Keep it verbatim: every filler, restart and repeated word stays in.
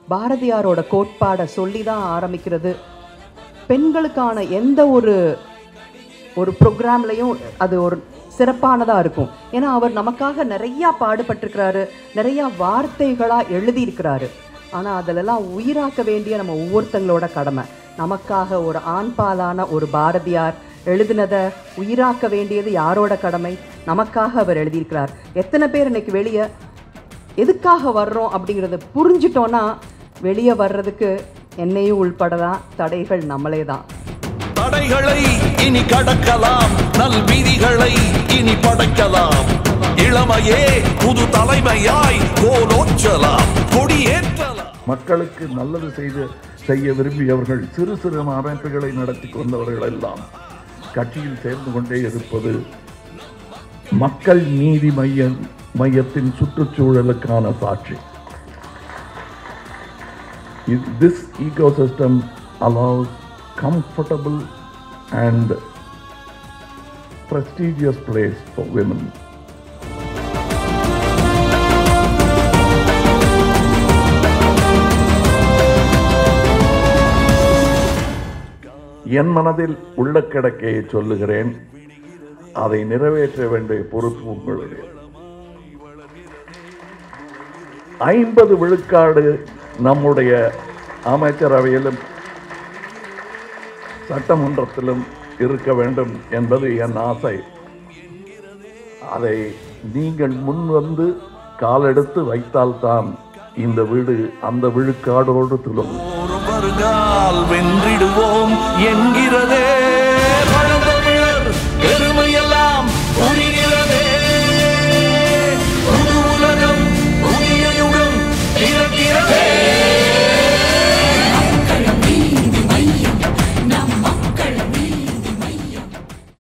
பாரதியாரோட கோட்பாடை சொல்லி தான் ஆரம்பிக்கிறது. பெண்களுக்கான எந்த ஒரு ஒரு ப்ரோக்ராம்லையும் அது ஒரு சிறப்பானதாக இருக்கும். ஏன்னா அவர் நமக்காக நிறையா பாடுபட்டிருக்கிறாரு, நிறையா வார்த்தைகளாக எழுதியிருக்கிறாரு. ஆனால் அதிலெல்லாம் உயிராக்க வேண்டிய நம்ம ஒவ்வொருத்தங்களோட கடமை. நமக்காக ஒரு ஆண்பாலான ஒரு பாரதியார் எழுதினதை உயிராக்க வேண்டியது யாரோட கடமை? நமக்காக அவர் எழுதியிருக்கிறார். எத்தனை பேர் இன்னைக்கு வெளியே எதுக்காக வர்றோம் அப்படிங்கிறத புரிஞ்சிட்டோன்னா வெளியே வர்றதுக்கு என்னையும் உள்படதான் தடைகள் நம்மளே தான். தடைகளை இனி கடக்கலாம், நல் விதிகளை இனி படைக்கலாம். இளமையே புது தலைமையாய் கோலோச்சலாம், கொடியேற்றலாம். மக்களுக்கு நல்லது செய்து செய்ய விரும்பியவர்கள் சிறு சிறு அமைப்புகளை நடத்தி கொண்டவர்கள் எல்லாம் கட்சியில் சேர்ந்து கொண்டே இருப்பது மக்கள் நீதி மைய மையத்தின் சுற்றுச்சூழலுக்கான சாட்சி. This ecosystem allows comfortable and prestigious place for women. என் மனதில் உள்ள கிடக்கையை சொல்லுகிறேன், அதை நிறைவேற்ற வேண்டிய பொறுப்பு உங்களுடைய. ஐம்பது விழுக்காடு நம்முடைய அமைச்சரவையிலும் சட்டமன்றத்திலும் இருக்க வேண்டும் என்பது என் ஆசை. அதை நீங்கள் முன் வந்து காலெடுத்து வைத்தால்தான் இந்த வீடு அந்த விழுக்காடோடு துளும். வென்றிடுவோம் என்கிறதே